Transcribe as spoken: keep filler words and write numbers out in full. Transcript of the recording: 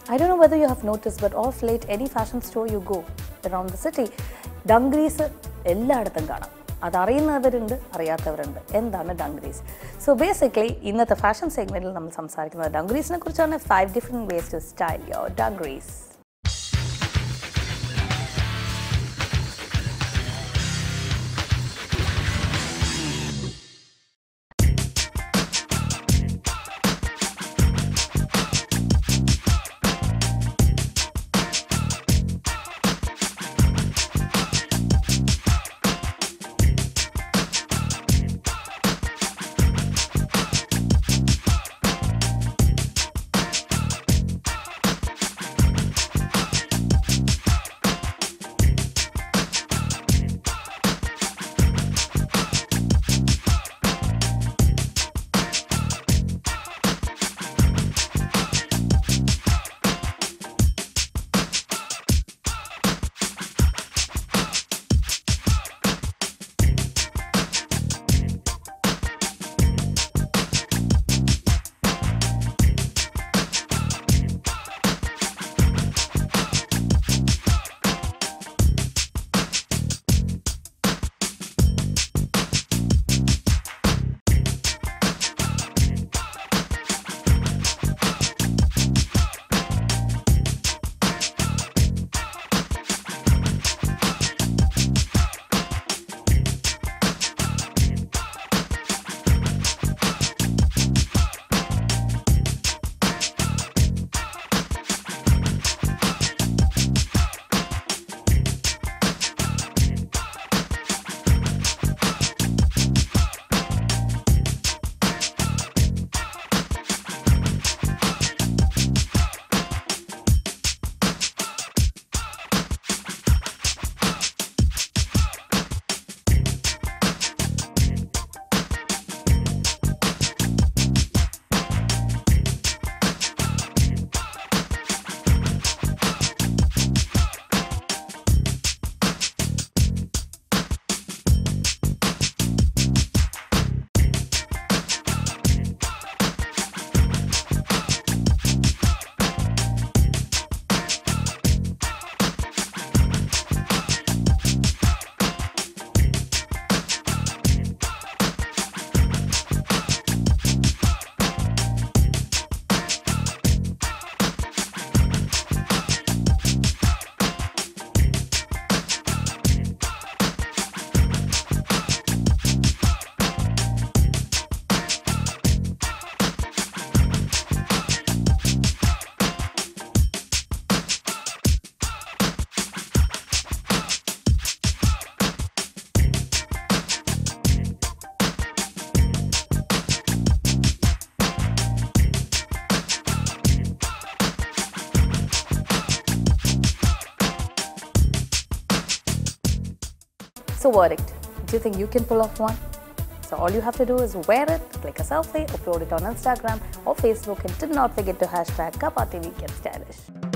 I don't know whether you have noticed, but of late, any fashion store you go around the city, Dungarees എല്ലായിടത്തും കാണാം. അത് അറിയുന്നവരുണ്ട്, അറിയാത്തവരുണ്ട്. എന്താണ് Dungarees? So basically, ഇന്നത്തെ fashion segmentൽ നമ്മൾ സംസാരിക്കുന്നത് Dungareesനെ കുറിച്ചാണ്. Five different ways to style your Dungarees. So verdict, do you think you can pull off one? So all you have to do is wear it, click a selfie, upload it on Instagram or Facebook, and do not forget to hashtag Kappa T V Get Stylish.